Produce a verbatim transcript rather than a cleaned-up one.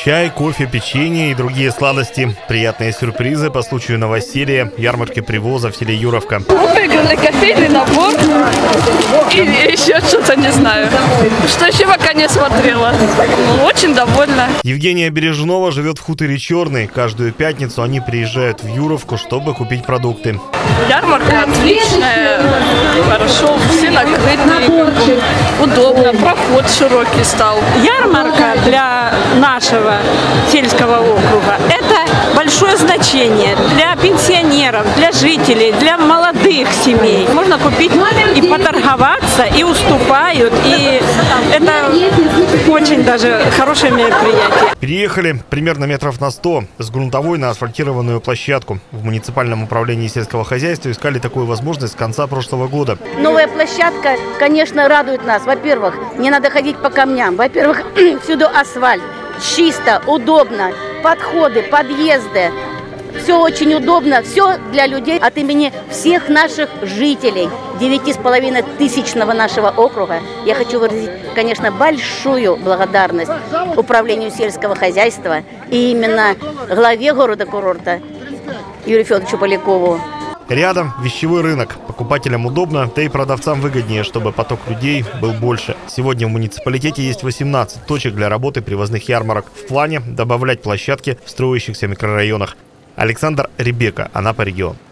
Чай, кофе, печенье и другие сладости. Приятные сюрпризы по случаю новоселья, ярмарки привоза в селе Юровка. Выиграли кофейный набор и еще что-то, не знаю. Что еще пока не смотрела. Ну, очень довольна. Евгения Бережнова живет в хуторе Черный. Каждую пятницу они приезжают в Юровку, чтобы купить продукты. Ярмарка отличная, хорошо, все накрыты, удобно, проход широкий стал. Ярмарка для нашего сельского округа – это большое значение для пенсионеров, для жителей, для молодых семей. Можно купить и поторговаться, и уступают, и это очень даже хорошее мероприятие. Переехали примерно метров на сто с грунтовой на асфальтированную площадку. В муниципальном управлении сельского хозяйства искали такую возможность с конца прошлого года. Новая площадка, конечно, радует нас. Во-первых, не надо ходить по камням. Во-первых, всюду асфальт. Чисто, удобно. Подходы, подъезды. Все очень удобно. Все для людей от имени всех наших жителей. девяти с половиной тысячного нашего округа. Я хочу выразить, конечно, большую благодарность управлению сельского хозяйства и именно главе города-курорта Юрию Федоровичу Полякову. Рядом вещевой рынок. Покупателям удобно, да и продавцам выгоднее, чтобы поток людей был больше. Сегодня в муниципалитете есть восемнадцать точек для работы привозных ярмарок. В плане добавлять площадки в строящихся микрорайонах. Александр Ребека, Анапа регион.